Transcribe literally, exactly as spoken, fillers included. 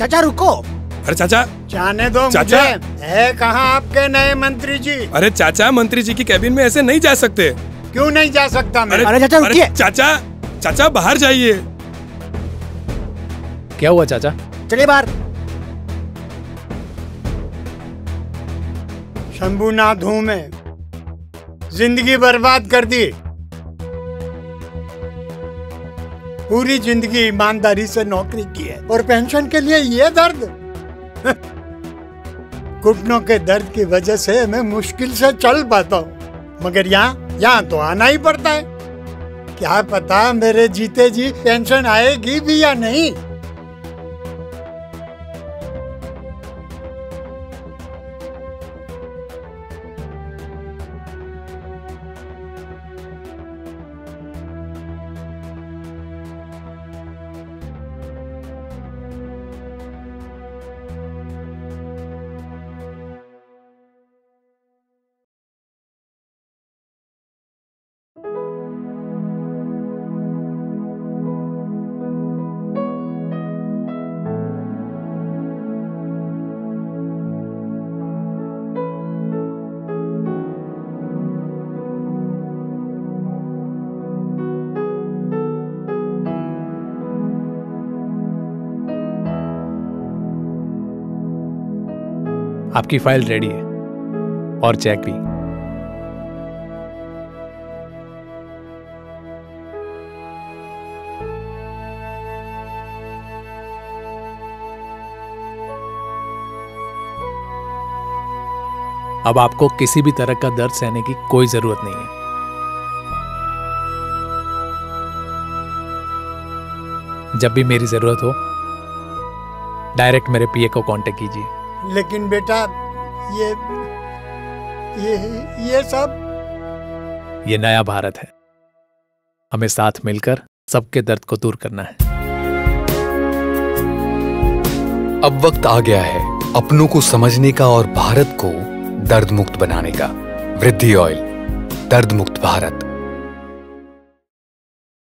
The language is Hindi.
चाचा रुको। अरे चाचा जाने दो चाचा। मुझे। है कहाँ आपके नए मंत्री जी? अरे चाचा, मंत्री जी की कैबिन में ऐसे नहीं जा सकते। क्यों नहीं जा सकता मैं? अरे, अरे चाचा रुकिए। चाचा चाचा बाहर जाइए। क्या हुआ चाचा? चलिए बाहर। शंभूनाथ हूं मैं, जिंदगी बर्बाद कर दी। पूरी जिंदगी ईमानदारी से नौकरी की है और पेंशन के लिए ये दर्द। घुटनों के दर्द की वजह से मैं मुश्किल से चल पाता हूँ, मगर यहाँ यहाँ तो आना ही पड़ता है। क्या पता मेरे जीते जी पेंशन आएगी भी या नहीं। आपकी फाइल रेडी है और चेक भी। अब आपको किसी भी तरह का दर्द सहने की कोई जरूरत नहीं है। जब भी मेरी जरूरत हो डायरेक्ट मेरे पीए को कांटेक्ट कीजिए। लेकिन बेटा ये ये ये सब ये नया भारत है, हमें साथ मिलकर सबके दर्द को दूर करना है। अब वक्त आ गया है अपनों को समझने का और भारत को दर्द मुक्त बनाने का। वृद्धि ऑयल, दर्द मुक्त भारत।